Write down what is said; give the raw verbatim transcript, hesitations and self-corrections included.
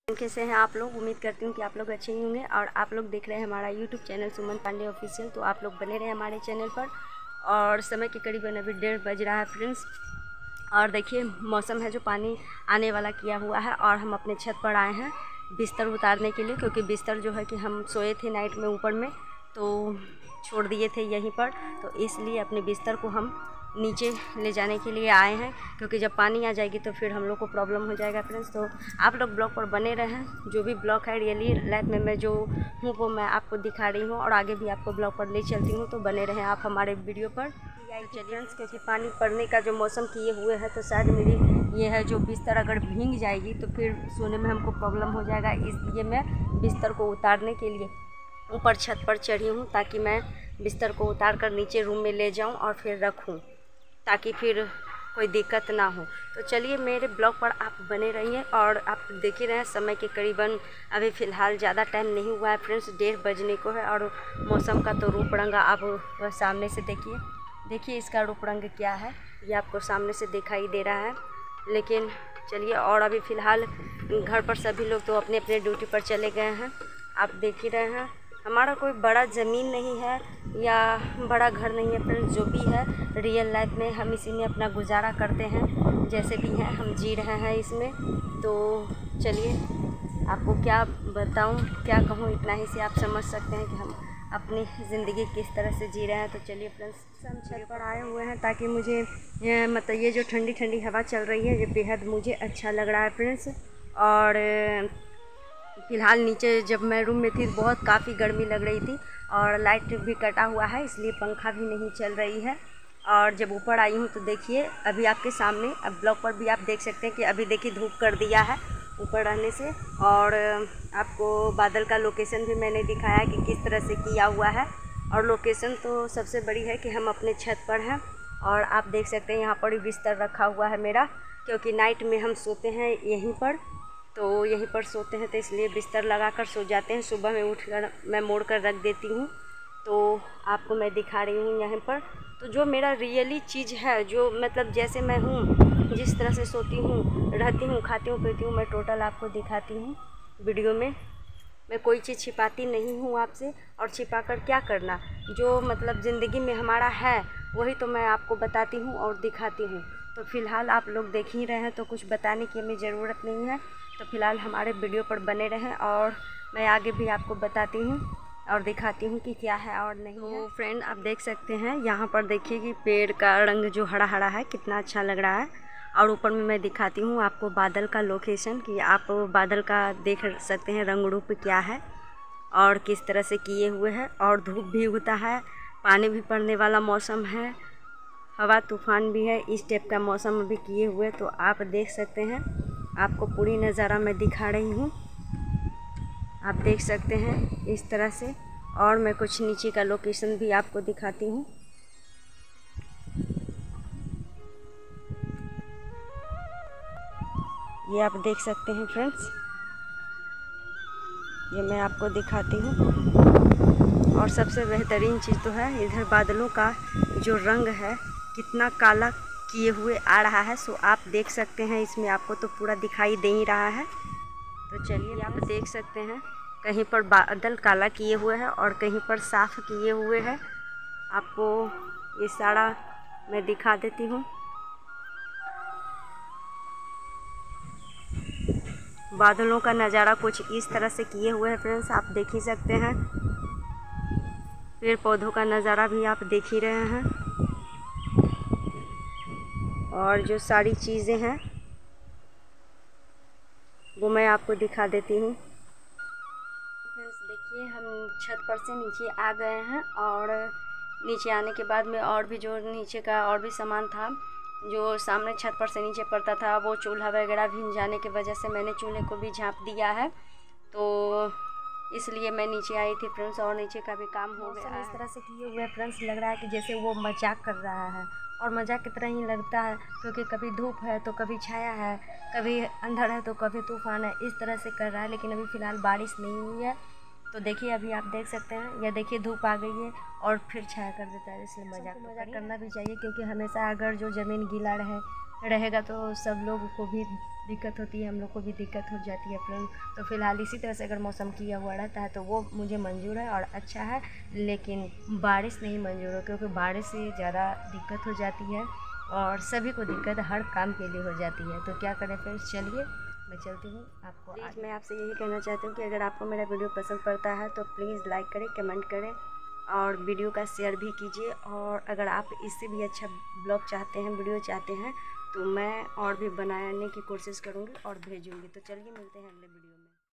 कैसे हैं आप लोग। उम्मीद करती हूँ कि आप लोग अच्छे ही होंगे और आप लोग देख रहे हैं हमारा YouTube channel Suman Pandey official. तो आप लोग बने रहे हमारे चैनल पर। और समय के करीबन अभी डेढ़ बज रहा है फ्रेंड्स। और देखिए मौसम है जो पानी आने वाला किया हुआ है और हम अपने छत पर आए हैं बिस्तर उतारने के लिए, क्योंकि बिस्तर जो है कि हम सोए थे नाइट में ऊपर में तो छोड़ दिए थे यहीं पर, तो इसलिए अपने बिस्तर को हम नीचे ले जाने के लिए आए हैं, क्योंकि जब पानी आ जाएगी तो फिर हम लोग को प्रॉब्लम हो जाएगा फ्रेंड्स। तो आप लोग ब्लॉग पर बने रहें। जो भी ब्लॉग है रियली लाइफ में मैं जो हूँ वो मैं आपको दिखा रही हूँ और आगे भी आपको ब्लॉग पर ले चलती हूँ, तो बने रहें आप हमारे वीडियो पर। चलिए फ्रेंड्स, क्योंकि पानी पड़ने का जो मौसम किए हुए है तो शायद मेरी ये है जो बिस्तर अगर भीग जाएगी तो फिर सोने में हमको प्रॉब्लम हो जाएगा, इसलिए मैं बिस्तर को उतारने के लिए ऊपर छत पर चढ़ी हूँ, ताकि मैं बिस्तर को उतार कर नीचे रूम में ले जाऊँ और फिर रखूँ, ताकि फिर कोई दिक्कत ना हो। तो चलिए मेरे ब्लॉग पर आप बने रहिए और आप देख ही रहे हैं समय के करीबन अभी फ़िलहाल ज़्यादा टाइम नहीं हुआ है फ्रेंड्स, डेढ़ बजने को है। और मौसम का तो रूप रंग आप वह सामने से देखिए देखिए इसका रूप रंग क्या है ये आपको सामने से दिखाई दे रहा है। लेकिन चलिए, और अभी फ़िलहाल घर पर सभी लोग तो अपने अपने ड्यूटी पर चले गए हैं। आप देख ही रहे हैं हमारा कोई बड़ा ज़मीन नहीं है या बड़ा घर नहीं है फ्रेंड्स, जो भी है रियल लाइफ में हम इसी में अपना गुजारा करते हैं, जैसे भी हैं हम जी रहे हैं इसमें। तो चलिए आपको क्या बताऊं क्या कहूं, इतना ही से आप समझ सकते हैं कि हम अपनी ज़िंदगी किस तरह से जी रहे हैं। तो चलिए फ्रेंड्स, हम छत पर आए हुए हैं ताकि मुझे ये, मतलब ये जो ठंडी ठंडी हवा चल रही है ये बेहद मुझे अच्छा लग रहा है फ्रेंड्स। और फ़िलहाल नीचे जब मैं रूम में थी बहुत काफ़ी गर्मी लग रही थी और लाइट भी कटा हुआ है, इसलिए पंखा भी नहीं चल रही है। और जब ऊपर आई हूँ तो देखिए अभी आपके सामने, अब ब्लॉग पर भी आप देख सकते हैं कि अभी देखिए धूप कर दिया है ऊपर रहने से। और आपको बादल का लोकेशन भी मैंने दिखाया कि किस तरह से किया हुआ है। और लोकेशन तो सबसे बड़ी है कि हम अपने छत पर हैं और आप देख सकते हैं यहाँ पर ही बिस्तर रखा हुआ है मेरा, क्योंकि नाइट में हम सोते हैं यहीं पर, तो यहीं पर सोते हैं तो इसलिए बिस्तर लगा कर सो जाते हैं। सुबह में उठ कर मैं मोड़ कर रख देती हूँ, तो आपको मैं दिखा रही हूँ यहाँ पर। तो जो मेरा रियली चीज़ है, जो मतलब जैसे मैं हूँ, जिस तरह से सोती हूँ, रहती हूँ, खाती हूँ, पीती हूँ, मैं टोटल आपको दिखाती हूँ वीडियो में। मैं कोई चीज़ छिपाती नहीं हूँ आपसे, और छिपा कर क्या करना, जो मतलब ज़िंदगी में हमारा है वही तो मैं आपको बताती हूँ और दिखाती हूँ। तो फ़िलहाल आप लोग देख ही रहे हैं तो कुछ बताने की हमें ज़रूरत नहीं है। तो फ़िलहाल हमारे वीडियो पर बने रहें और मैं आगे भी आपको बताती हूँ और दिखाती हूँ कि क्या है और नहीं है। तो फ्रेंड आप देख सकते हैं यहाँ पर देखिए कि पेड़ का रंग जो हरा हरा है कितना अच्छा लग रहा है। और ऊपर में मैं दिखाती हूँ आपको बादल का लोकेशन, कि आप बादल का देख सकते हैं रंग रूप क्या है और किस तरह से किए हुए हैं। और धूप भी उगता है, पानी भी पड़ने वाला मौसम है, हवा तूफ़ान भी है, इस टाइप का मौसम अभी किए हुए। तो आप देख सकते हैं, आपको पूरी नज़ारा मैं दिखा रही हूँ, आप देख सकते हैं इस तरह से। और मैं कुछ नीचे का लोकेशन भी आपको दिखाती हूँ। ये आप देख सकते हैं फ्रेंड्स, ये मैं आपको दिखाती हूँ। और सबसे बेहतरीन चीज़ तो है इधर बादलों का जो रंग है कितना काला किए हुए आ रहा है, सो आप देख सकते हैं इसमें, आपको तो पूरा दिखाई दे ही रहा है। तो चलिए आप देख सकते हैं कहीं पर बादल काला किए हुए हैं और कहीं पर साफ़ किए हुए हैं। आपको ये सारा मैं दिखा देती हूँ। बादलों का नज़ारा कुछ इस तरह से किए हुए हैं फ्रेंड्स, आप देख ही सकते हैं। पेड़ पौधों का नज़ारा भी आप देख ही रहे हैं। और जो सारी चीज़ें हैं वो मैं आपको दिखा देती हूँ। फ्रेंड्स देखिए हम छत पर से नीचे आ गए हैं और नीचे आने के बाद में और भी जो नीचे का और भी सामान था जो सामने छत पर से नीचे पड़ता था, वो चूल्हा वगैरह भीग जाने की वजह से मैंने चूल्हे को भी झाँप दिया है, तो इसलिए मैं नीचे आई थी फ्रेंड्स। और नीचे का भी काम हो गया है। इस तरह से किए हुए फ्रेंड्स लग रहा है कि जैसे वो मजाक कर रहा है, और मजाक की तरह ही लगता है, क्योंकि कभी धूप है तो कभी छाया है, कभी अंधड़ है तो कभी तूफ़ान है, इस तरह से कर रहा है। लेकिन अभी फ़िलहाल बारिश नहीं हुई है, तो देखिए अभी आप देख सकते हैं, या देखिए धूप आ गई है और फिर छाया कर देता है, इसलिए मजाक मजाक करना भी चाहिए, क्योंकि हमेशा अगर जो ज़मीन गीला रहे रहेगा तो सब लोगों को भी दिक्कत होती है, हम लोग को भी दिक्कत हो जाती है फ्रेंड। तो फ़िलहाल इसी तरह से अगर मौसम किया हुआ रहता है तो वो मुझे मंजूर है और अच्छा है, लेकिन बारिश नहीं मंजूर है, क्योंकि बारिश से ज़्यादा दिक्कत हो जाती है और सभी को दिक्कत हर काम के लिए हो जाती है। तो क्या करें फ्रेंड्स, चलिए मैं चलती हूँ। आपको प्लीज़ मैं आपसे यही कहना चाहती हूँ कि अगर आपको मेरा वीडियो पसंद पड़ता है तो प्लीज़ लाइक करें, कमेंट करें और वीडियो का शेयर भी कीजिए। और अगर आप इससे भी अच्छा ब्लॉग चाहते हैं, वीडियो चाहते हैं, तो मैं और भी बनाने की कोशिश करूँगी और भेजूँगी। तो चलिए मिलते हैं अगले वीडियो में।